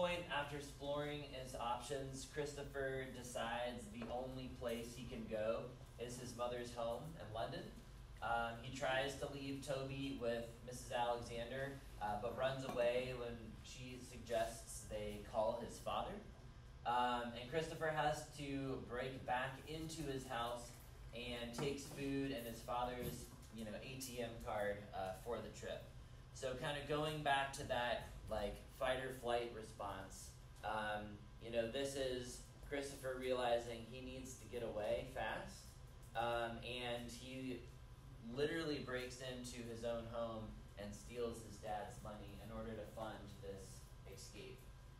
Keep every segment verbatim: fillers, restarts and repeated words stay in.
point, after exploring his options, Christopher decides the only place he can go is his mother's home in London. Um, he tries to leave Toby with Missus Alexander, uh, but runs away when she suggests they call his father. Um, and Christopher has to break back into his house and takes food and his father's, you know, A T M card uh, for the trip. So kind of going back to that, like, fight or flight response, um, you know, this is Christopher realizing he needs to get away fast, um, and he literally breaks into his own home and steals his dad's money in order to fund this escape.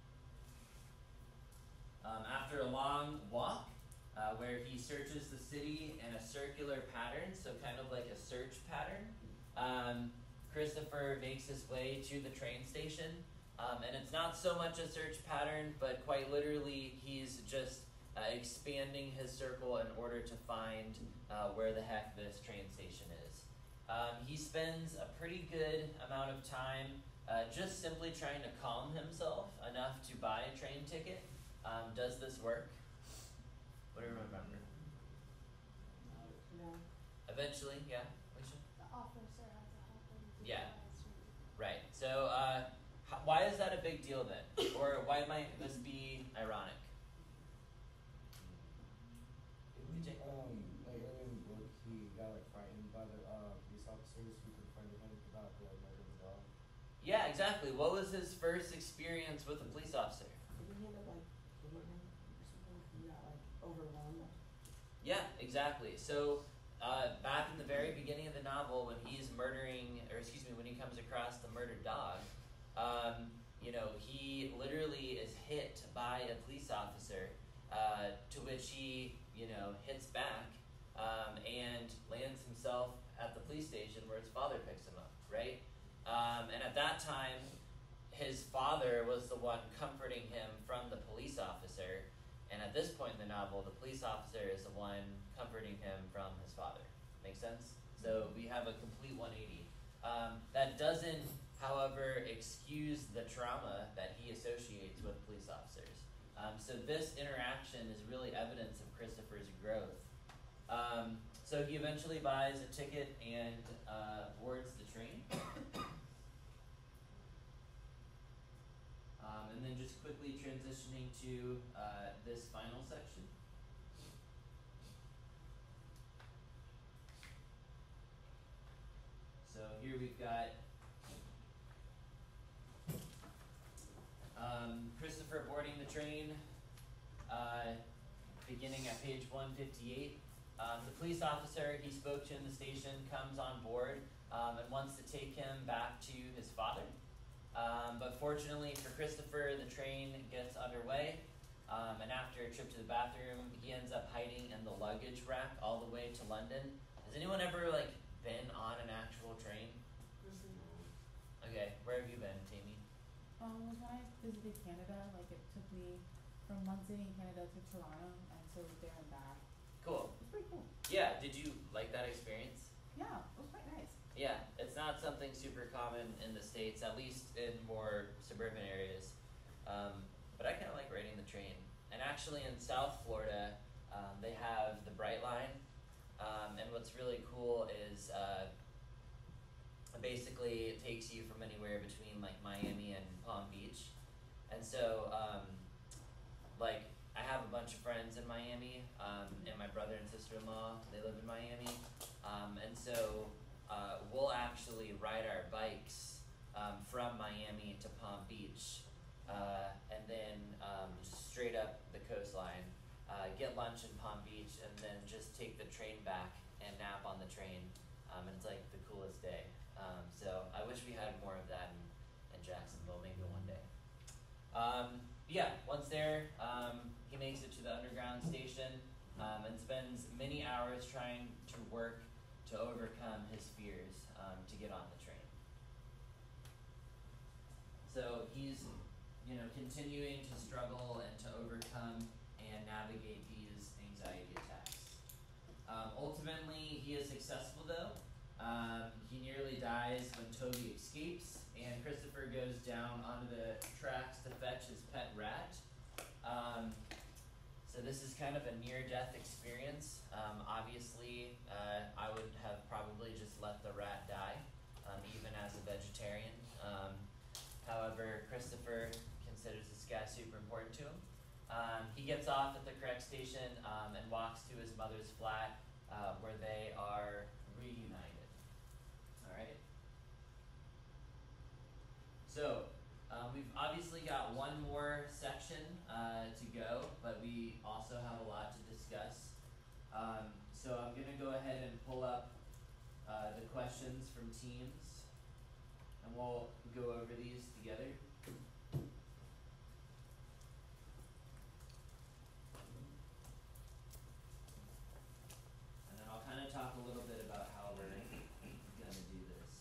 Um, after a long walk, uh, where he searches the city in a circular pattern, so kind of like a search pattern, um, Christopher makes his way to the train station, um, and it's not so much a search pattern, but quite literally he's just uh, expanding his circle in order to find uh, where the heck this train station is. Um, he spends a pretty good amount of time uh, just simply trying to calm himself enough to buy a train ticket. Um, does this work? What do you remember? No. Eventually, yeah, Alicia? The officer has to help him. Yeah. Right. So, uh, how, why is that a big deal then? Or why might this be ironic? Um, like early in the book, he got like frightened by the uh, police officers who confronted him about the murder of the dog. Yeah, exactly. What was his first experience with a police officer? Didn't he end up like hitting him or something? He got like overwhelmed. Yeah, exactly. So, uh, back in the very beginning of the novel, when he's murdering, or excuse me, when he comes across the murdered dog, um, you know, he literally is hit by a police officer, uh, to which he, you know, hits back, um, and lands himself at the police station where his father picks him up, right? Um, and at that time, his father was the one comforting him from the police officer. And at this point in the novel, the police officer is the one comforting him from his father. Make sense? So we have a complete one eighty. Um, that doesn't, however, excuse the trauma that he associates with police officers. Um, so this interaction is really evidence of Christopher's growth. Um, so he eventually buys a ticket and uh, boards the train. Um, and then just quickly transitioning to uh, this final section. So here we've got um, Christopher boarding the train, uh, beginning at page one fifty-eight. Um, the police officer he spoke to in the station comes on board um, and wants to take him back to his father. Um, but fortunately for Christopher, the train gets underway, um, and after a trip to the bathroom, he ends up hiding in the luggage rack all the way to London. Has anyone ever, like, been on an actual train? Okay, where have you been, Tammy? Um, when I visited Canada, like, it took me from one city in Canada to Toronto, and so there and back. Cool. It's pretty cool. Yeah, did you like that experience? Yeah, it was quite nice. Yeah, it's not something super common in the States, at least in more suburban areas. Um, but I kind of like riding the train. And actually in South Florida, um, they have the Bright Line. Um, and what's really cool is uh, basically it takes you from anywhere between like Miami and Palm Beach. And so, um, like, I have a bunch of friends in Miami, um, and my brother and sister-in-law, they live in Miami. Um, and so uh, we'll actually ride our bikes um, from Miami to Palm Beach, uh, and then um, straight up the coastline, uh, get lunch in Palm Beach, and then just take the train back and nap on the train. Um, and it's like the coolest day. Um, so I wish we had more of that in, in Jacksonville, maybe one day. Um, yeah, once there, um, he makes it to the underground station um, and spends many hours trying to work to overcome his fears um, to get on the train. So he's, you know, continuing to struggle and to overcome and navigate these anxiety attacks. Um, ultimately, he is successful though. Um, he nearly dies when Toby escapes, and Christopher goes goes down onto the tracks to fetch his pet rat. Um, so this is kind of a near-death experience. Um, obviously, uh, I would have probably just let the rat die, um, even as a vegetarian. Um, however, Christopher considers this guy super important to him. Um, he gets off at the correct station um, and walks to his mother's flat, uh, where they are reunited. All right. So um, we've obviously got one more section uh, to go, but we also have a lot to discuss. Um, so I'm gonna go ahead and pull up uh, the questions from teams, and we'll go over these together. And then I'll kind of talk a little bit about how we're gonna do this.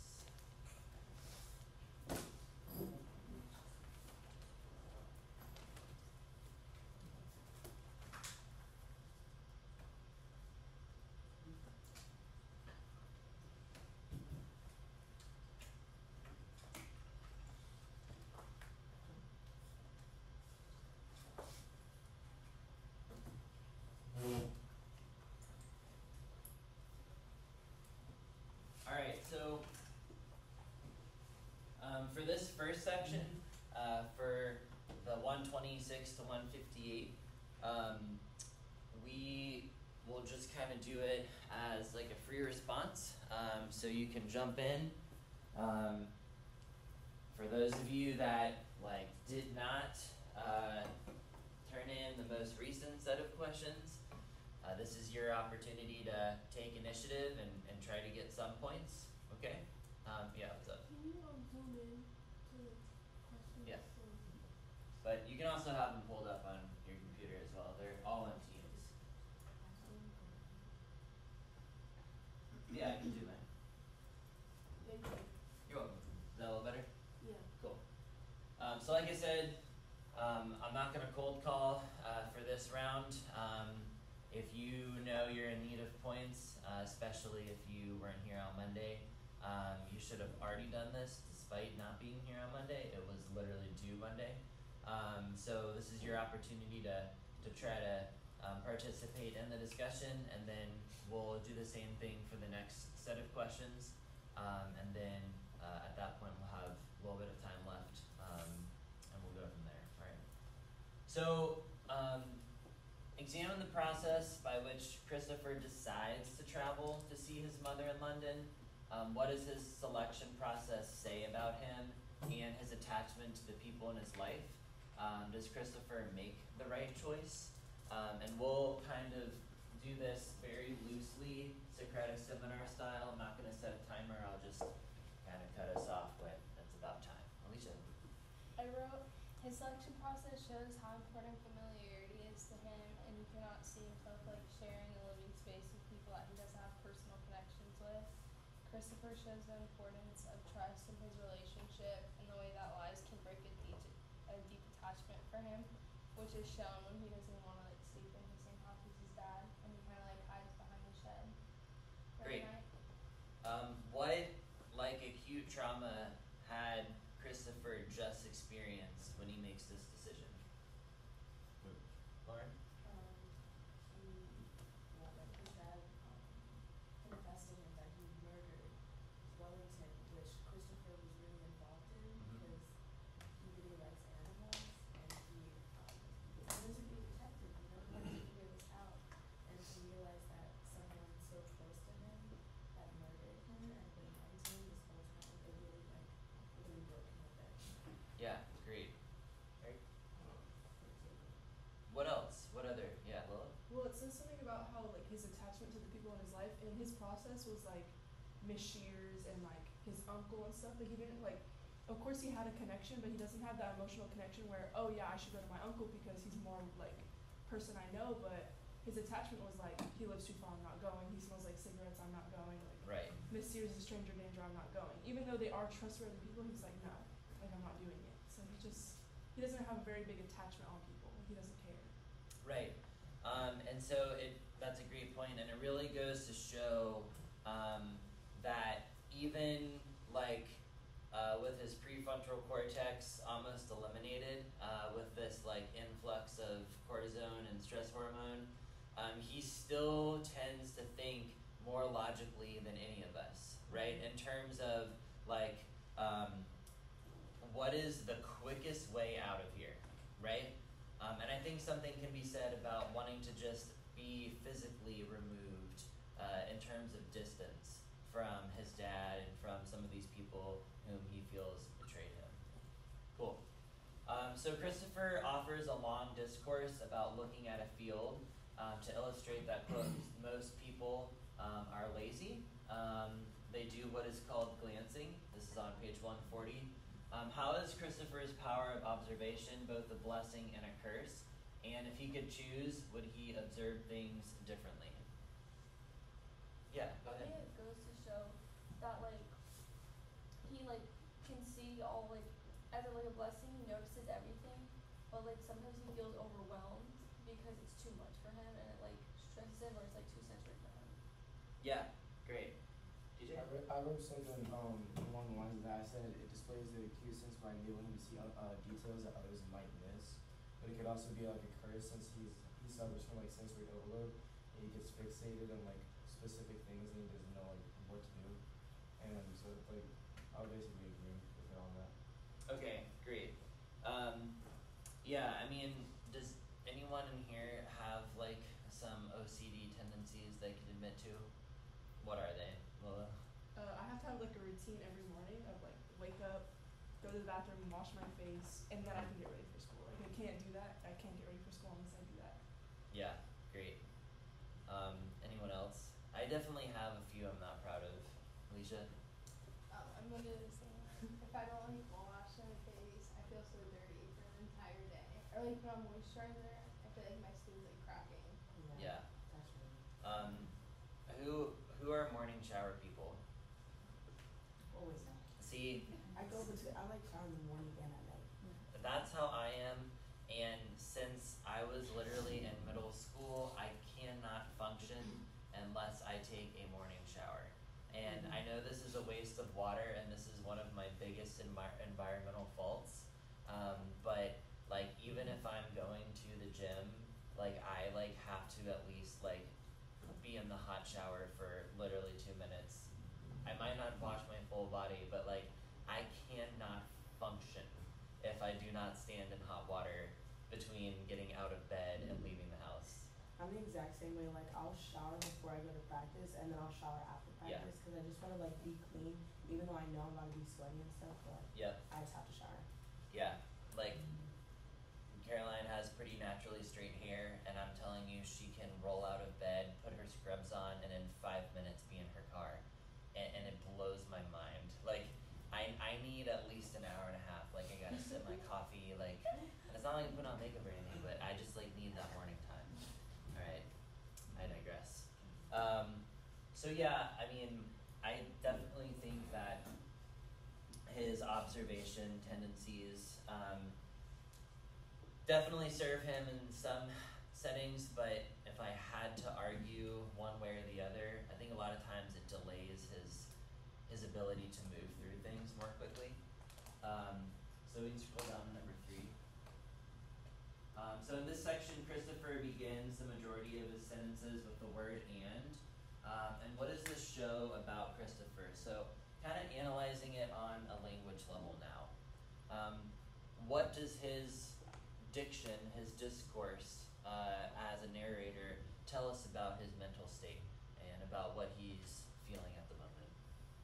Alright, so um, for this first section, uh, for the one twenty-six to one fifty-eight, um, we will just kind of do it as like a free response. Um, so you can jump in. Um, for those of you that like did not uh, turn in the most recent set of questions, uh, this is your opportunity to take initiative and, and try to get some points. Okay? Um, yeah, what's up? Can you um zoom in to the questions? Yeah. So But you can also have them pulled up on your computer as well. They're all on Teams. Yeah, I can do that. thank you. You're welcome. Is that a little better? Yeah. Cool. Um, so like I said, um, I'm not gonna cold call uh, for this round. Um, if you know you're in need of points, uh, especially if you weren't here on Monday, um, you should have already done this despite not being here on Monday. It was literally due Monday. Um, so this is your opportunity to, to try to um, participate in the discussion, and then we'll do the same thing for the next set of questions. Um, and then uh, at that point we'll have a little bit of time left, um, and we'll go from there, right? So, um, examine the process by which Christopher decides to travel to see his mother in London. Um, what does his selection process say about him and his attachment to the people in his life? Um, does Christopher make the right choice? Um, and we'll kind of do this very loosely, Socratic seminar style. I'm not going to set a timer. I'll just kind of cut us off when it's about time. Alicia. I wrote, his selection process shows how important familiarity is to him, and he cannot see himself like sharing a living space with people that he doesn't have personal connections with. Christopher shows the importance of trust in his relationship and the way that lies can break a deep, a deep attachment for him, which is shown when he doesn't want to like sleep in the same house as his dad, and he kind of like hides behind the shed. Great. Every night. Um, what, like, acute trauma had Christopher just experienced when he makes this decision? Lauren? Um, he, well, like his dad, um, confessed to him that he murdered Wellington, which Christopher was really involved in Mhm. because he really likes animals, and he, um, he wanted to be a detective, you know, he wanted to figure this out, and to realize that someone so close to him had murdered him and been lying to him this whole time, it really, like, really broke him a bit. Yeah, great. Eric? What else? What other? Yeah, Lola? Well, it says something about how like his attachment to the people in his life, and his process was like Miss Shears and like his uncle and stuff. But he didn't like. Of course, he had a connection, but he doesn't have that emotional connection where, oh yeah, I should go to my uncle because he's more like person I know. But his attachment was like, he lives too far, I'm not going. He smells like cigarettes, I'm not going. Like Right. Miss Sears is a stranger danger, I'm not going. Even though they are trustworthy people, he's like, no, like I'm not doing it. So he just he doesn't have a very big attachment on people. He doesn't care. Right. Um, and so it that's a great point, and it really goes to show um, that even like uh, uh, with his prefrontal cortex almost eliminated, uh, with this like influx of cortisone and stress hormone, um, he still tends to think more logically than any of us, right? In terms of like, um, what is the quickest way out of here, right? Um, and I think something can be said about wanting to just be physically removed uh, in terms of distance from his dad and from some of these people whom he feels betrayed him. Cool. Um, so Christopher offers a long discourse about looking at a field um, to illustrate that, quote, most people um, are lazy. Um, they do what is called glancing. This is on page one forty. Um, how is Christopher's power of observation both a blessing and a curse? And if he could choose, would he observe things differently? Yeah, go I ahead. think it goes to show that like he like can see all like as a, like a blessing, he notices everything, but like sometimes he feels overwhelmed because it's too much for him and it like stresses him or it's like too sensory for him. Yeah, great. D J? I wrote, I wrote something um, along the lines of that. I said it displays the acute sense by enabling him to see uh, uh, details that others might miss. But it could also be like a curse since he's he suffers from like sensory overload and he gets fixated on like specific things and he doesn't know like what to do. And so like I would basically agree with her on that. Okay, great. Um, yeah, I mean, does anyone in here have like some O C D tendencies they could admit to? What are they, Lola? Uh, I have to have like a routine every morning of like wake up, go to the bathroom, wash my face, and then I can get ready for school. Like I can't do that. I can't get ready for school unless I do that. Yeah, great. Um, anyone else? I definitely have a few I'm not proud of. Alicia? Um, I'm literally the same. If I don't like wash my face, I feel so dirty for an entire day. Or like put on moisturizer, I feel like my skin's like cracking. Yeah. That's really. Um, who who are morning shower people? Always not. See, I go between, I like shower in the morning and at night. that's how I am, and since I was literally in middle school, I cannot function unless I take a morning shower. And I know this is a waste of water, and this is one of my biggest envi- environmental faults. Um, but like, even if I'm going to the gym, like I like have to at least like be in the hot shower for literally two minutes. I might not wash my full body, but like I cannot function if I do not stand in hot water between getting out of bed and leaving the house. I'm the exact same way, like I'll shower before I go to practice and then I'll shower after Yeah. practice because I just want to like be clean even though I know I'm about to be sweaty and stuff, but Yep. I just have to shower. Yeah, like Caroline has pretty naturally straight hair, and I'm telling you, she can roll out of bed, put her scrubs on, and in five minutes be in her car, and, and it blows my mind. Like, I I need at least an hour and a half. Like, I gotta sip my coffee. Like, and it's not like I put on makeup or anything, but I just like need that morning time. All right, I digress. Um, so yeah, I mean, I definitely think that his observation tendencies um, definitely serve him in some settings, but if I had to argue one way or the other, I think a lot of times it delays his his ability to move through things more quickly. Um, so we can scroll down to number three. Um, so in this section, Christopher begins the majority of his sentences with the word "and." Um, and what does this show about Christopher? So kind of analyzing it on a language level now. Um, what does his diction, his discourse uh, as a narrator tell us about his mental state and about what he's feeling at the moment?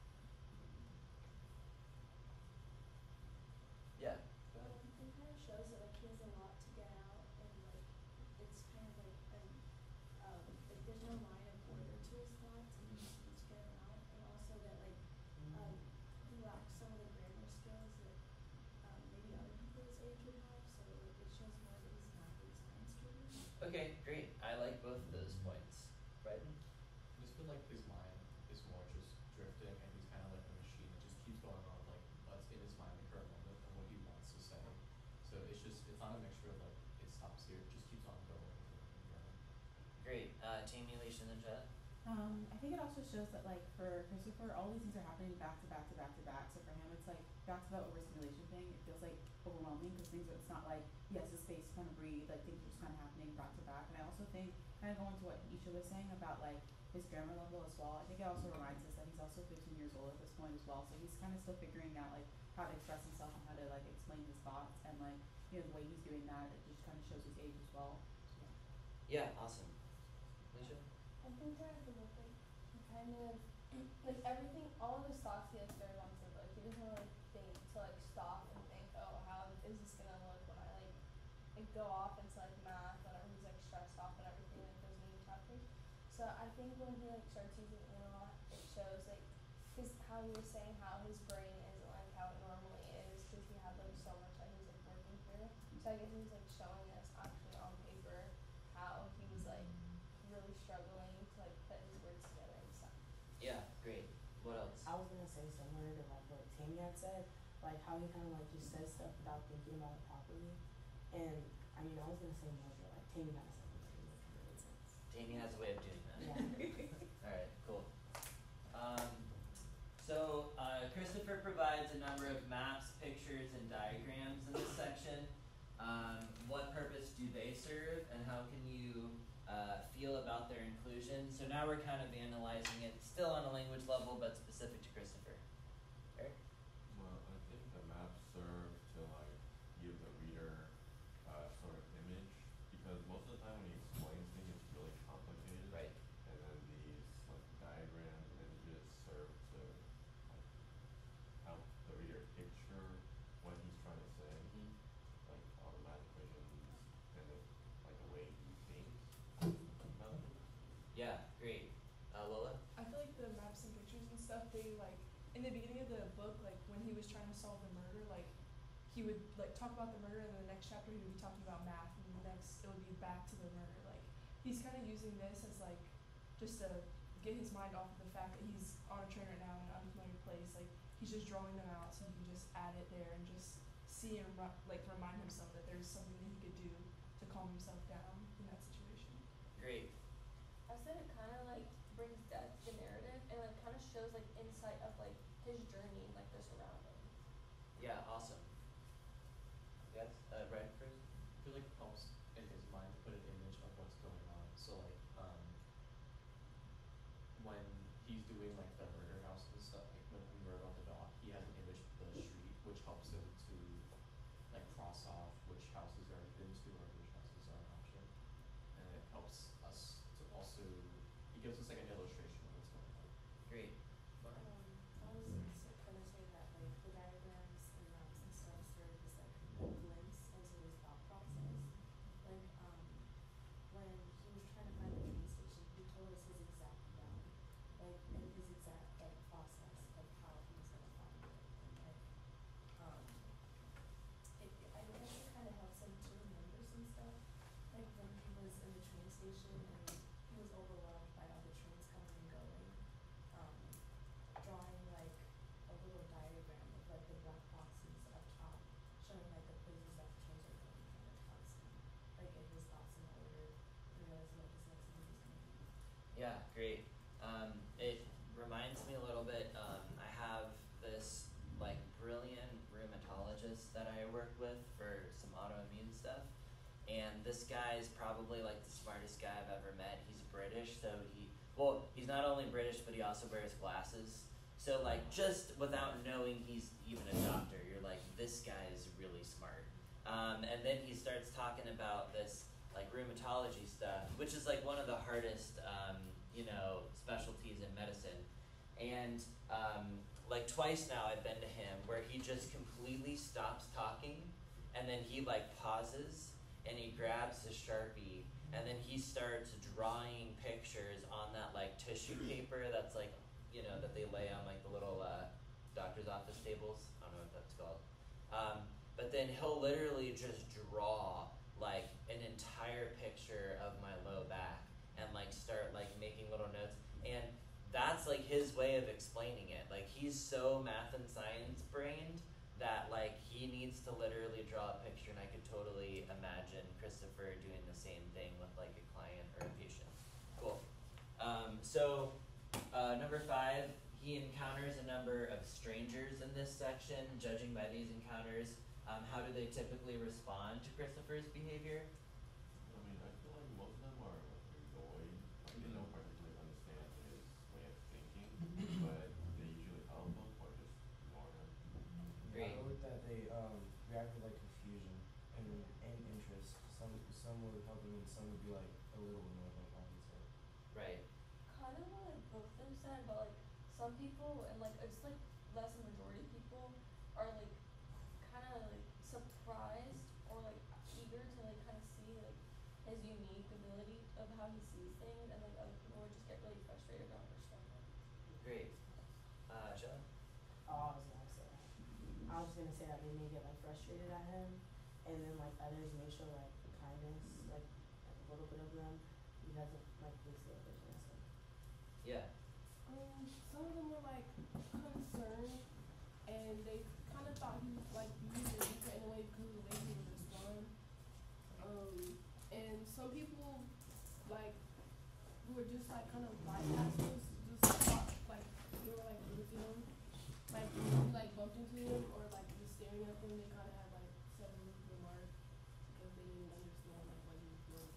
Yeah. Go ahead. Um, it kind of shows that like he has a lot to get out, and like it's kind of like an um like there's no line of order to his thoughts, and he just needs to get them out, and also that like um he lacks some of the grammar skills that um maybe other people his age would have, so like it shows more that he's an athlete science student. Okay, great. I like both of those points. Bryden? I just feel like his mind is more just drifting, and he's kind of like a machine that just keeps going on like what's in his mind in the current moment and what he wants to say. So it's just it's not a mixture of like it stops here, it just keeps on going and going and going. Great. Uh, Tammy, Alicia, and Jet? Um, I think it also shows that like for Christopher, all these things are happening back to back to back to back. So for him, it's like back to that overstimulation thing, it feels like overwhelming because things are, it's not like he has the space to kind of breathe, like things are just kind of happening back to back. And I also think, kind of going to what Isha was saying about like his grammar level as well, I think it also reminds us that he's also fifteen years old at this point as well, so he's kind of still figuring out like how to express himself and how to like explain his thoughts, and like, you know, the way he's doing that, it just kind of shows his age as well. So. Yeah, awesome. Alicia? I think throughout the book, like, he kind of, like, everything, all of his thoughts he has very long to like, he doesn't really think to, like, stop and think, oh, how is this gonna look when I, like, like, go off into, like, math, whenever he's, like, stressed off and everything, like, those mini chapters. So I think when he, like, starts using it a lot, it shows, like, his, how he was saying how his brain isn't, like, how it normally is, because he had, like, so much that he was, like, working through. So I guess he was, like, showing us actually on paper how he was, like, really struggling to like put his words together and stuff. Yeah, great. What else? I was gonna say similar to like what Tammy had said, like how he kind of like just says stuff without thinking about it properly. And I mean, I was gonna say more, but like Tammy kind of said it, like, it makes really sense. Jamie has a way of doing that. Yeah. Alright, cool. Um, so, uh, Christopher provides a number of maps, pictures, and diagrams in this section. Um, what purpose do they serve, and how can you uh, feel about their inclusion? So now we're kind of analyzing it, still on a language level, but specific to Christopher. Eric? Well, I think the maps serve to like give the reader a sort of image, because most of the time when he explains things, it's really complicated. Right. And then these like diagrams and images serve to like help the reader picture what he's trying to say, Mm-hmm. like all the math equations and the, like the way he thinks about them. Yeah, great. Uh, Lola? I feel like the maps and pictures and stuff, they like in the beginning of the book, like when he was trying to solve the murder, like he would like talk about the murder, and then the next chapter he would be talking about math, and the next it would be back to the murder. Like he's kind of using this as like just to get his mind off of the fact that he's on a train right now in an unfamiliar place. Like he's just drawing them out so he can just add it there and just see and ru- like remind himself that there's something that he could do to calm himself down in that situation. Great. I said it kind of like brings depth to the narrative and like kind of shows like insight of like his journey and like the surroundings. Yeah, awesome. Yes? Uh, Brian first? I feel like it helps in his mind to put an image of what's going on. So like um when he's doing like the murder house and stuff, like when we wrote about the dog, he has an image of the street which helps him to like cross off which houses are been to or which houses are an option. And it helps us to also, he gives us like an illustration of what's going on. Great. Um, I was just gonna say that like the diagrams and maps and stuff serve as like a glimpse into his thought process. Like um, when he was trying to find the train station, he told us his exact route, like and his exact like process of how he was gonna find it. And like um, it, I guess it kind of helps him to remember some stuff. Like when he was in the train station and he was overwhelmed by all the trains coming and going. Um, drawing like a little diagram of like the black boxes up top, showing like the places that the trains are going kind of helps him like get his thoughts in order and realize what his next move is gonna be. Yeah, great. Um, it reminds me a little bit, um, I have this like brilliant rheumatologist that I work with for some autoimmune stuff. And this guy is probably like the smartest guy I've ever met. He's British, so he, well, he's not only British, but he also wears glasses. So like just without knowing he's even a doctor, you're like, this guy is really smart. Um, and then he starts talking about this like rheumatology stuff, which is like one of the hardest, um, you know, specialties in medicine. And um, like twice now I've been to him where he just completely stops talking, and then he like pauses and he grabs his Sharpie, and then he starts drawing pictures on that like tissue paper that's like, you know, that they lay on like the little uh, doctor's office tables. I don't know what that's called. Um, but then he'll literally just draw like an entire picture of my low back and like start like making little notes. And that's like his way of explaining it. Like he's so math and science brained that like he needs to literally draw a picture, and I could totally imagine Christopher doing the same thing with like a client or a patient. Cool. Um, so uh, number five, he he encounters a number of strangers in this section. Judging by these encounters, um, how do they typically respond to Christopher's behavior? I mean, I feel like most of them are annoyed, like they don't particularly understand his way of thinking, but they usually help him or just ignore him. Great. I wrote that they um react with like confusion and and interest. Some some would help them and some would be like a little annoyed like I would say. Right. Kind of what like both of them said, but like some people and like it's like less than majority of people are like kind of like surprised or like eager to like kind of see like his unique ability of how he sees things, and like other people would just get really frustrated or understand him. Great. Uh, Shella? Oh, I was gonna say that. I was just gonna say that they may get like frustrated at him, and then like others may show like kindness, like, like a little bit of them, because of like basically what they're gonna say. Yeah. Um, some of them were like concerned, and they kind of thought he was like used or weaker in a way because of the way he would respond. Um, and some people like who were just like kind of bypassers, just thought like they were like rude to him, like if you like bumped into him or like just staring at them, they kind of had like said a rude remark because they didn't understand like what he was doing.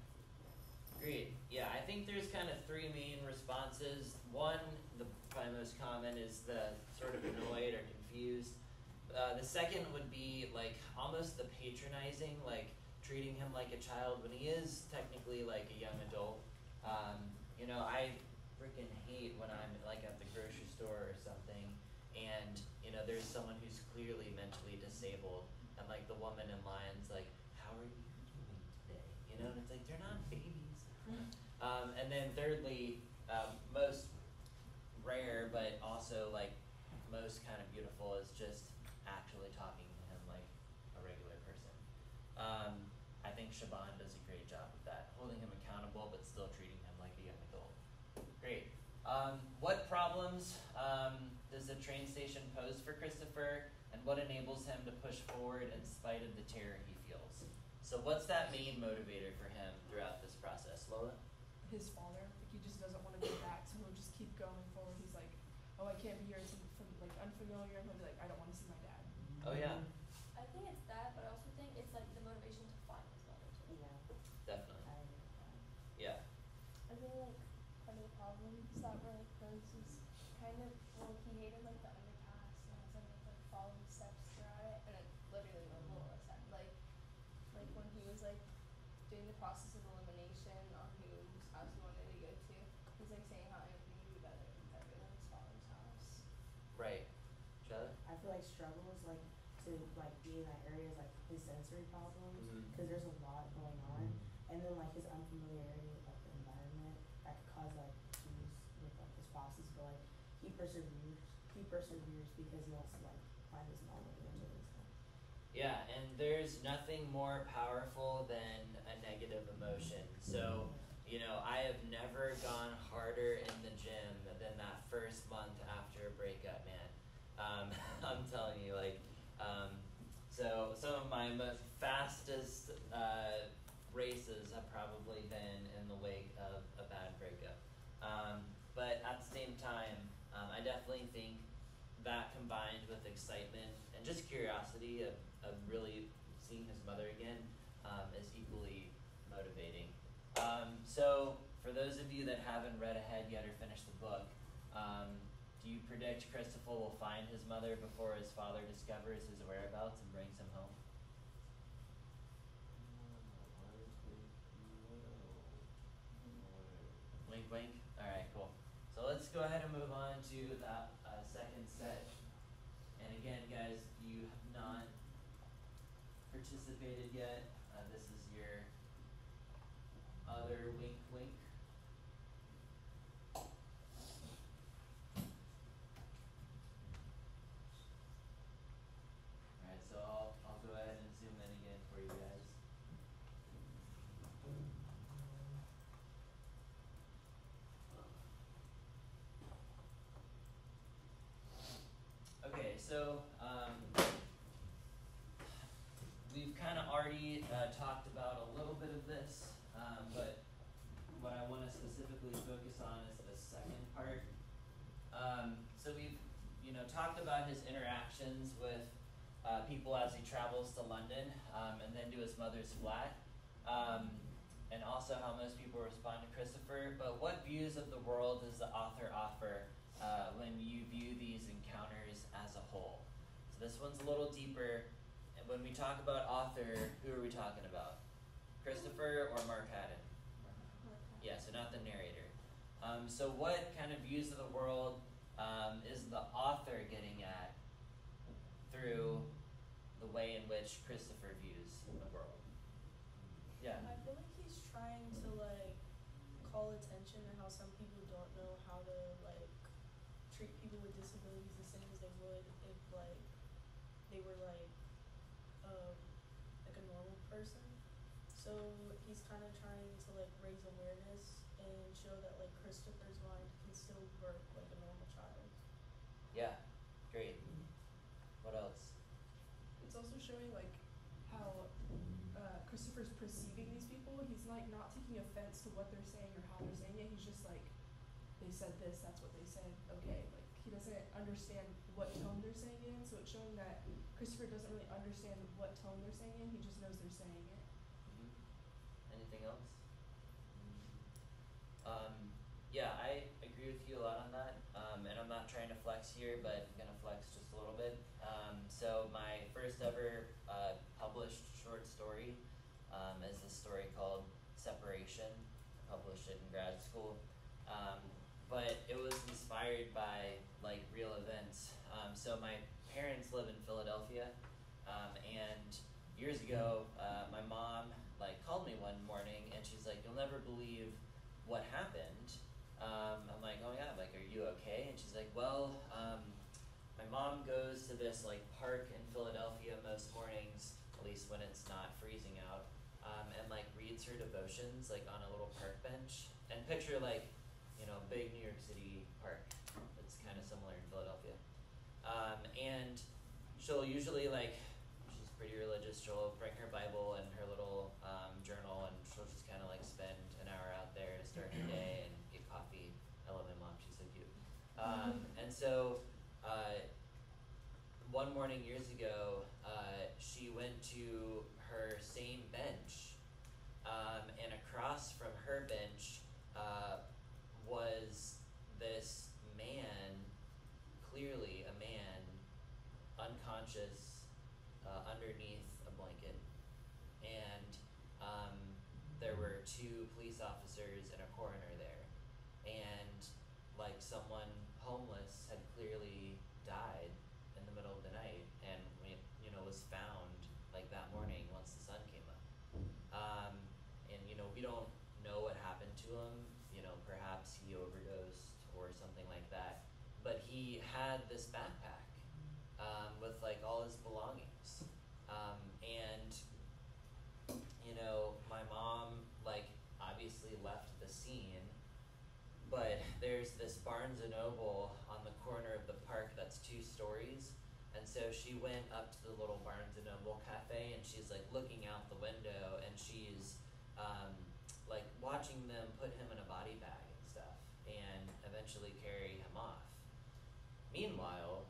Great. Yeah, I think there's kind of three main responses. One, the probably most common, is the sort of annoyed or confused. Uh, the second would be like almost the patronizing, like treating him like a child when he is technically like a young adult. Um, you know, I freaking hate when I'm like at the grocery store or something, and you know, there's someone who's clearly mentally disabled, and like the woman in line's like, "How are you doing today?" You know, and it's like they're not babies. Um, and then thirdly, um, most rare but also like most kind of beautiful is just actually talking to him like a regular person. Um, I think Shaban does a great job of that, holding him accountable but still treating him like a young adult. Great. Um, what problems um, does the train station pose for Christopher, and what enables him to push forward in spite of the terror he feels? So what's that main motivator for him throughout this process? Lola? His father, like he just doesn't want to go back, so he'll just keep going forward. He's like, oh, I can't be here, it's from, like unfamiliar, and he'll be like, I don't want to see my dad. Oh yeah, I think it's that, but I also think it's like the motivation to find his mother too. Yeah, definitely. I agree with that. Yeah. I feel like part of the problem is that were like Rose was kind of well he hated like the underpass and I was like like following steps throughout it, and it literally what Lola said. Like like when he was like doing the process of elimination on whose house he wanted to go to, he's like saying how Anthony would be better better than his father's house. Right. Shella? I feel like struggles like to like be in that area is like his sensory problems Mhm. because there's a lot going on, and then like his unfamiliarity with like the environment that could cause like issues with like his process, but like he perseveres. He perseveres because he wants to like find his mom at the end of his life. Yeah, and there's nothing more powerful than a negative emotion. So, you know, I have never gone harder in the gym than that first month after a breakup, man. Um, I'm telling you, like, um, so some of my most fastest uh, races have probably been in the wake of a bad breakup. Um, but at the same time, um, I definitely think that combined with excitement and just curiosity of, of really seeing his mother again um, is equally motivating. Um, so for those of you that haven't read ahead yet or finished the book, um, do you predict Christopher will find his mother before his father discovers his whereabouts and brings him home? Wink, wink. All right, cool. So let's go ahead and move on to that uh, second set. And again, guys, you have not participated yet. Uh, this is your other wink, wink. All right, so I'll I'll go ahead and zoom in again for you guys. Okay, so um, we've kind of already uh, talked about a little bit of this, um, but what I want to specifically focus on is the second part. Um, so we've, you know, talked about his interactions with uh, people as he travels to London, um, and then to his mother's flat, um, and also how most people respond to Christopher. But what views of the world does the author offer uh, when you view these encounters as a whole? So this one's a little deeper. And when we talk about author, who are we talking about? Christopher or Mark Haddon? Yeah, so not the narrator. Um, so what kind of views of the world um, is the author getting at through the way in which Christopher views the world? Yeah. I feel like he's trying to like call attention to how some people don't know how to like treat people with disabilities the same as they would if like they were like um like a normal person. So he's kind of trying to like raise awareness and show that like Christopher's mind can still work like a normal child. Yeah. Great. What else? It's also showing like how uh, Christopher's perceiving these people. He's like not taking offense to what they're saying or how they're saying it. He's just like, they said this, that's what they said. Okay, like he doesn't understand what tone they're saying in. So it's showing that Christopher doesn't really understand what tone they're saying in. He just knows they're saying it. Mm-hmm. Anything else? Um, yeah, I agree with you a lot on that. Um, and I'm not trying to flex here, but I'm gonna flex just a little bit. Um, so my first ever uh, published short story um, is a story called Separation. I published it in grad school. Um, but it was inspired by like real events. Um, so my parents live in Philadelphia, um, and years ago, uh, my mom like called me one morning and she's like, "You'll never believe what happened." Um, I'm like, "Oh my God," I'm like, "Are you okay?" And she's like, "Well, um, my mom goes to this like park in Philadelphia most mornings, at least when it's not freezing out, um, and like reads her devotions like on a little park bench." And picture like, you know, big New York City park. It's kind of similar in Philadelphia. Um, and she'll usually like, she's pretty religious. She'll bring her Bible and her little um, journal, and she'll just kind of like spend an hour out there to start her day and get coffee. I love my mom. She's so cute. Um, and so uh, one morning years ago, uh, she went to her same bench, um, and across from her bench uh, was this man, clearly a man, unconscious, uh, underneath a blanket. And um, there were two police officers and a coroner there. And like someone homeless had clearly died in the middle of the night and, you know, was found like that morning once the sun came up. Um, and, you know, we don't know what happened to him. You know, perhaps he overdosed or something like that. But he had this backpack um, with like all his belongings. Um, and, you know, my mom like obviously left the scene, but there's this Barnes and Noble on the corner of the park that's two stories. And so she went up to the little Barnes and Noble cafe and she's like looking out the window and she's um, like watching them put him in a body bag and stuff and eventually carry him off. Meanwhile,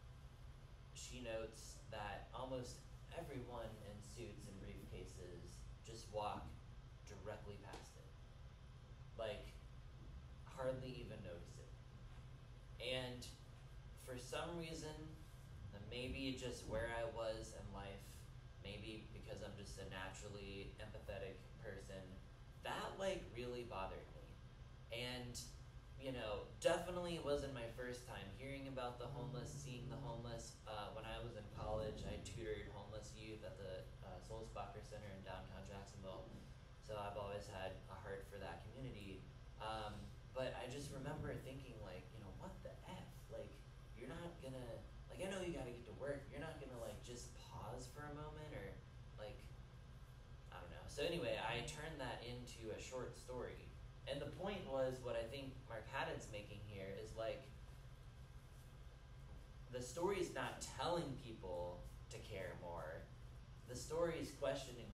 she notes that almost everyone in suits and briefcases just walk directly past it. Like, hardly even notice it. And for some reason, maybe just where I was in life, maybe because I'm just a naturally empathetic person, that like really bothered me. And, you know, definitely wasn't my first time hearing about the homeless, seeing the homeless. Uh, when I was in college, I tutored homeless youth at the uh, Sulzbacher Center in downtown Jacksonville. So I've always had a heart for that community. Um, but I just remember thinking like, you know, what the F? Like, you're not gonna, like I know you gotta get to work, you're not gonna like just pause for a moment or like, I don't know. So anyway, I turned that into a short story. And the point was, what I think Mark Haddon's making here is like, the story is not telling people to care more. The story is questioning